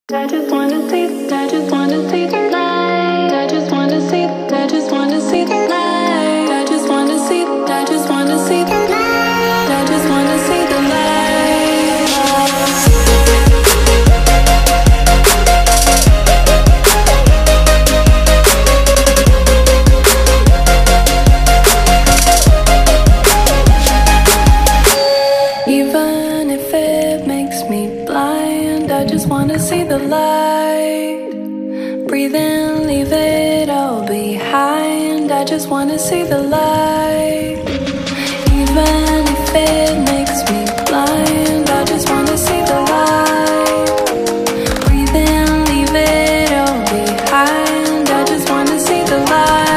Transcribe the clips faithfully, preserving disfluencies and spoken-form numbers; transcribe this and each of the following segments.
I just wanna see, I just wanna see the light. I just wanna see, I just wanna see the light. I just wanna see, I just wanna see the light. I just wanna see the light. Even if it makes me blind, I just wanna see the light. Breathe in, leave it all behind. I just wanna see the light. Even if it makes me blind, I just wanna see the light. Breathe in, leave it all behind. I just wanna see the light.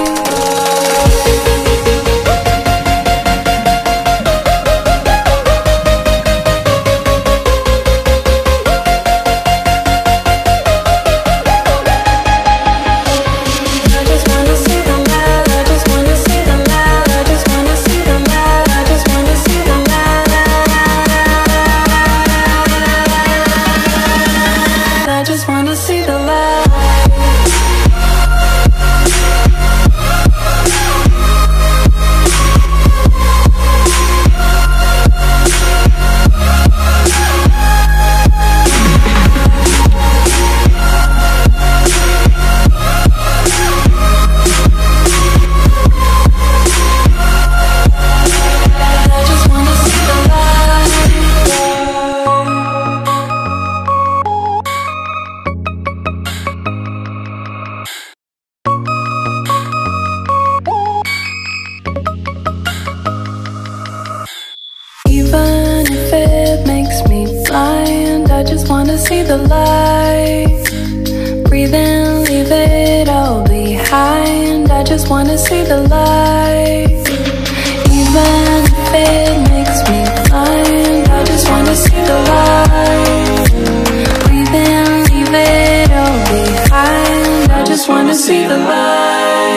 Even if it makes me blind, I just wanna see the light. Breathe in, leave it all behind. I just wanna see the light. Even if it makes me blind, I just wanna see the light. Breathe in, leave it all behind. I just wanna see the light.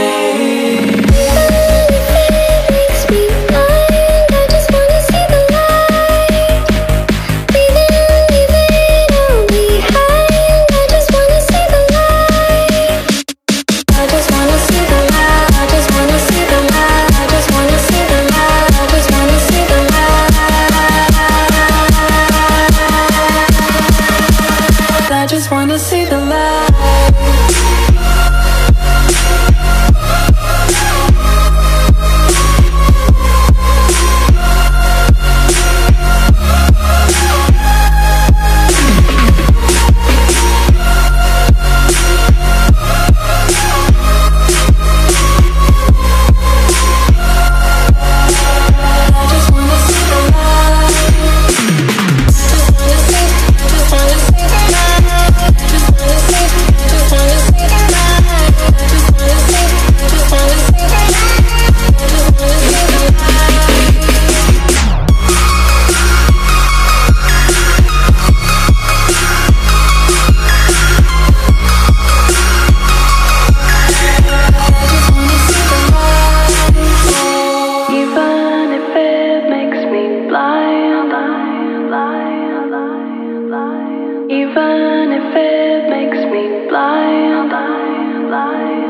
I just wanna see the light. Even if it makes me blind, blind, blind.